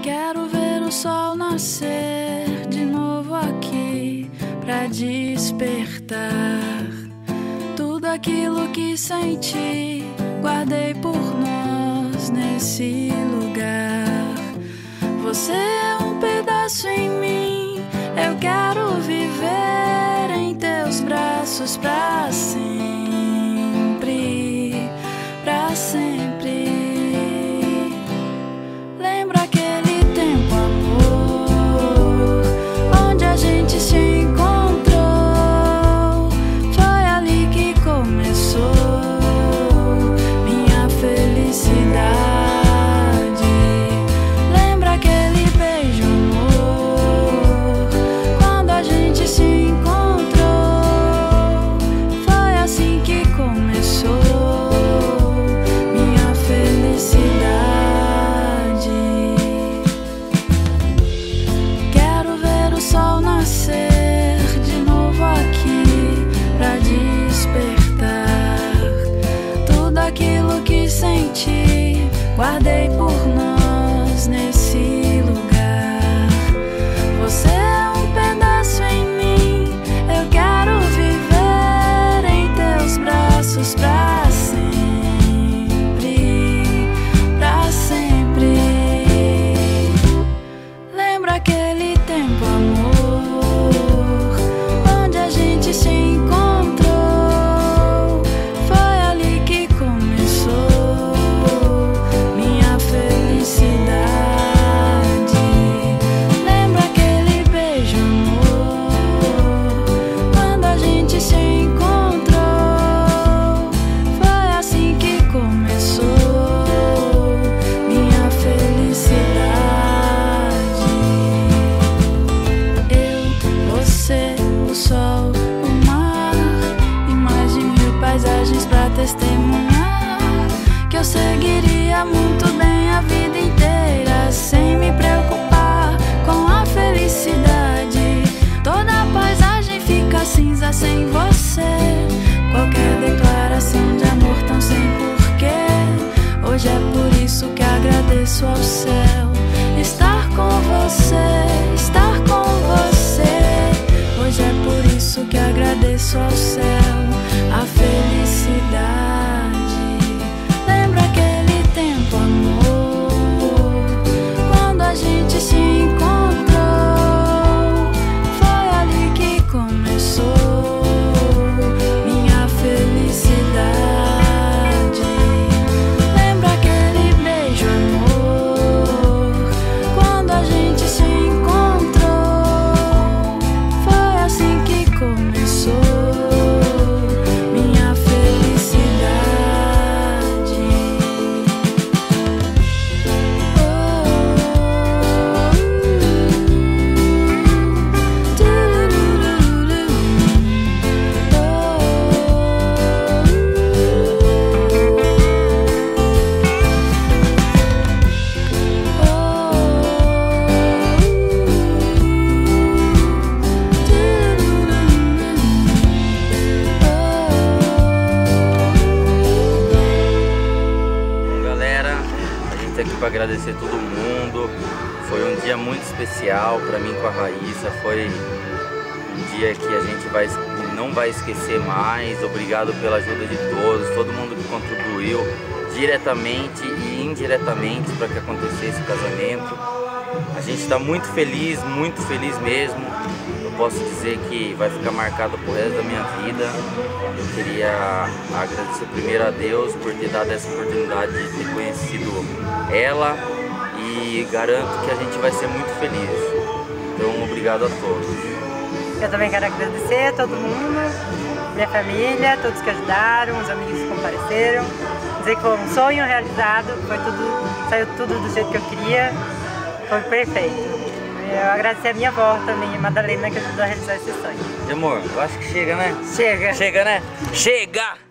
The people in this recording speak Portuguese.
Quero ver o sol nascer de novo aqui pra despertar tudo aquilo que senti, guardei por nós nesse lugar. Você é um pedaço em mim, eu quero viver em teus braços pra sempre, pra sempre. Lembra aquele tempo, amor, onde a gente se encontrou? Foi ali que começou minha felicidade. Lembra aquele beijo, amor, quando a gente se encontrou? Foi assim que começou minha felicidade. Quero ver o sol nascer de novo aqui pra despertar tudo aquilo que senti, guardei por nós nesse lugar. Você é um pedaço em mim, eu quero viver em teus braços pra sempre, pra sempre. Lembra aquele tempo, amor, onde a gente se encontrou? Foi ali que começou minha felicidade. Lembra aquele beijo, amor, quando a gente se encontrou? Foi assim que começou minha felicidade. Eu, você, o sol, o mar e mais de 1000 paisagens pra testemunhar que eu seguiria muito bem a vida inteira sem me preocupar com a felicidade. Toda a paisagem fica cinza sem você, qualquer declaração de amor tão sem porquê. Hoje é por isso que agradeço ao céu estar com você, estar com você. Hoje é por isso que agradeço ao céu a felicidade. Lembra aquele tempo, amor, quando a gente se encontrou? Foi ali que começou minha felicidade. Lembra aquele beijo, amor, quando a gente se encontrou? Foi assim que começou minha felicidade. Bom, galera, a gente tá aqui para agradecer todo mundo. Foi um dia muito especial para mim com a Raíssa. Foi um dia que a gente não vai esquecer mais. Obrigado pela ajuda de todos, todo mundo que contribuiu diretamente e indiretamente para que acontecesse o casamento. A gente está muito feliz mesmo. Eu posso dizer que vai ficar marcado pro resto da minha vida. Eu queria agradecer primeiro a Deus por ter dado essa oportunidade de ter conhecido ela, e garanto que a gente vai ser muito feliz. Então, obrigado a todos. Eu também quero agradecer a todo mundo, minha família, todos que ajudaram, os amigos que compareceram. Dizer que foi um sonho realizado, saiu tudo do jeito que eu queria, foi perfeito. Eu agradecer a minha avó também, a Madalena, que ajudou a realizar esse sonho. E amor, eu acho que chega, né? Chega! Chega, né? Chega!